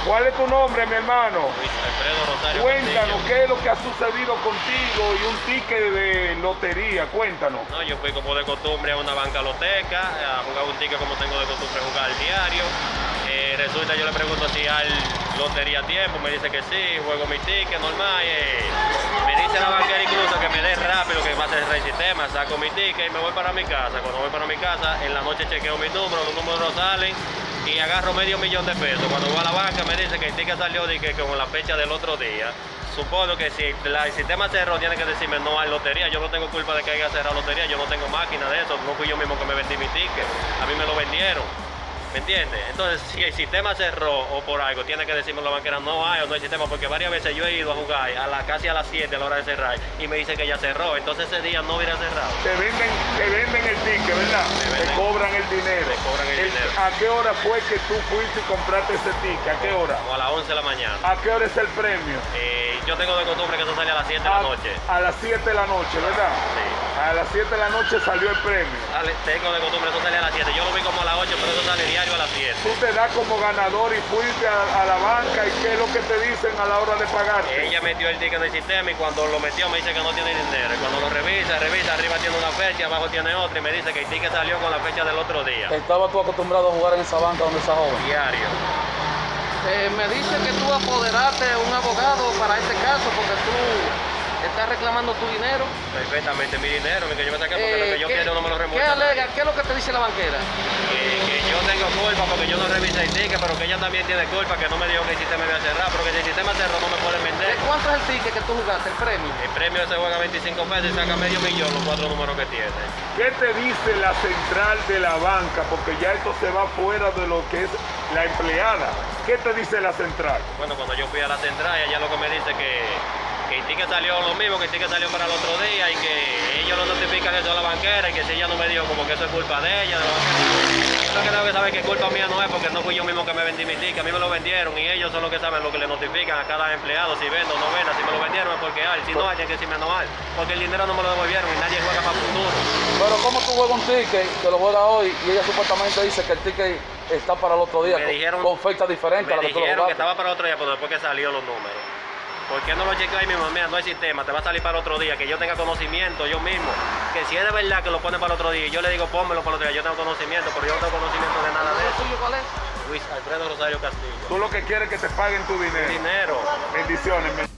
¿Cuál es tu nombre, mi hermano? Luis Alfredo Rosario Cuéntanos, Castillo. ¿qué es lo que ha sucedido contigo y un ticket de lotería? Cuéntanos. No, yo fui como de costumbre a una banca loteca, a jugar un ticket como tengo de costumbre jugar diario. Resulta, yo le pregunto si hay lotería a tiempo, me dice que sí, juego mi ticket normal. Me dice la banquera incluso que me dé rápido, que va a hacer el sistema, saco mi ticket y me voy para mi casa. Cuando voy para mi casa, en la noche chequeo mis números, los números salen y agarro $500,000 de pesos. Cuando voy a la banca me dice que el ticket salió que con la fecha del otro día. Supongo que si el sistema cerró, tiene que decirme no hay lotería. Yo no tengo culpa de que haya cerrado lotería, yo no tengo máquina de eso, no fui yo mismo que me vendí mi ticket, a mí me lo vendieron. ¿Me entiendes? Entonces, si el sistema cerró o por algo, tiene que decirme la banquera no hay o no hay sistema, porque varias veces yo he ido a jugar casi a las 7 a la hora de cerrar y me dice que ya cerró, entonces ese día no hubiera cerrado. Te venden el ticket, ¿verdad? Te cobran el dinero. Me cobran el dinero. ¿A qué hora fue que tú fuiste y compraste ese ticket? ¿A qué hora? Como a las 11 de la mañana. ¿A qué hora es el premio? Yo tengo de costumbre que eso sale a las 7 de la noche. A las 7 de la noche, ¿verdad? Sí. A las 7 de la noche salió el premio. Tengo de costumbre, eso sale a las 7. Yo lo vi como a las 8, pero eso sale diario a las 7. Tú te das como ganador y fuiste a la banca y qué es lo que te dicen a la hora de pagarte. Ella metió el ticket en el sistema y cuando lo metió me dice que no tiene dinero. Y cuando lo revisa, arriba tiene una fecha, abajo tiene otra y me dice que el ticket salió con la fecha del otro día. ¿Estabas tú acostumbrado a jugar en esa banca donde esa joven? Diario. Me dice que tú apoderaste a un abogado para este caso porque tú estás reclamando tu dinero. Perfectamente, mi dinero, que yo me saqué porque lo que yo quiero no me lo remueve. ¿Qué alega? ¿Qué es lo que te dice la banquera? Que yo tengo culpa porque yo no revisé el ticket, pero que ella también tiene culpa, que no me dijo que el sistema iba a cerrar, pero que si el sistema cerró no me pueden vender. ¿Cuánto es el ticket que tú jugaste, el premio? El premio se juega 25 pesos y saca $500,000 los 4 números que tiene. ¿Qué te dice la central de la banca? Porque ya esto se va fuera de lo que es la empleada. ¿Qué te dice la central? Bueno, cuando yo fui a la central, ella lo que me dice que el ticket salió lo mismo, que el ticket salió para el otro día y que ellos lo notifican eso a la banquera y que si ella no me dijo como que eso es culpa de ella, de la banquera. Lo que tengo que saber que culpa mía no es porque no fui yo mismo que me vendí mi ticket, a mí me lo vendieron y ellos son los que saben lo que le notifican a cada empleado, si vendo o no venda, si me lo vendieron es porque hay, si no hay, tienen que decirme no hay, porque el dinero no me lo devolvieron y nadie juega para futuro. Pero ¿cómo tú juegas un ticket que lo juegas hoy y ella supuestamente dice que el ticket está para el otro día, con fecha diferente a la que tú lo Me dijeron que jugaste? estaba para el otro día, pero después que salió los números. ¿Por qué no lo chequeo ahí mismo? Mira, no hay sistema, te va a salir para el otro día, que yo tenga conocimiento yo mismo. Que si es de verdad que lo pone para el otro día, y yo le digo pónmelo para el otro día, yo tengo conocimiento, pero yo no tengo conocimiento de nada de ¿El eso. tuyo cuál es? Luis Alfredo Rosario Castillo. Tú lo que quieres es que te paguen tu dinero. Dinero. Bendiciones.